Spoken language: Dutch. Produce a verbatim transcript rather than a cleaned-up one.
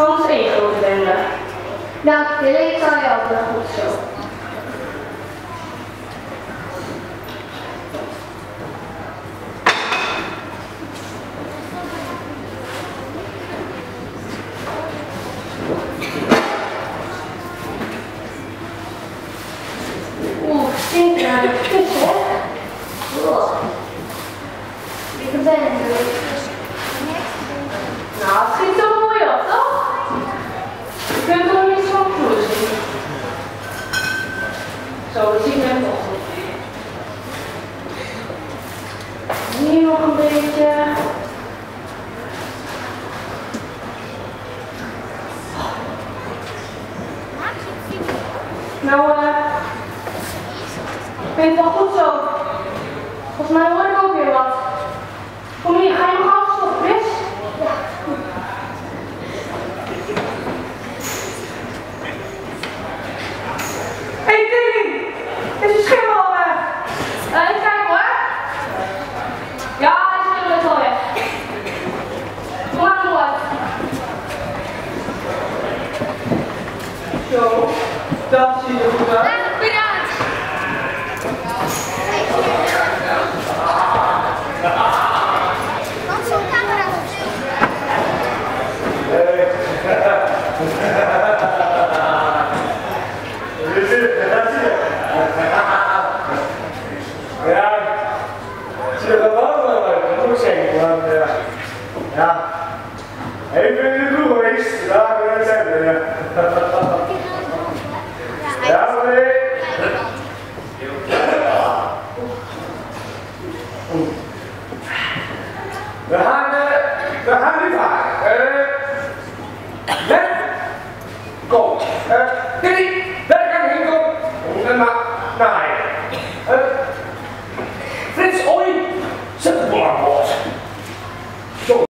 Soms één grote bende. Dank je, ik zal je ook wel goed zo. Oeh, stinkt naar de kussen, hè? Ik ben er. Nou, het schiet zo mooi op, toch? Je kunt er nog niet zo vloer zien. Zo, dat zien we hem toch goed. Hier nog een beetje. Nou, eh, vind je het wel goed zo? Volgens mij hoor ik ook weer wat. Kom hier, ga je nog afstoppen, Chris? Ja. Hé, hey, Tilly! Is je schimmel al weg? Uh, even kijken hoor. Ja, die schimmel is al weg. Kom maar nog uit. Zo, dat zie je goed uit. Bedankt. Wat zo'n camera op? Ja, zie je dat wel wel leuk, dat moet ik zeggen, want uh, ja, even in de kroeg geweest, daar ben ik zeggen, ja. Ja, maar nee. We gaan, uh, we gaan nu varen. Uh, let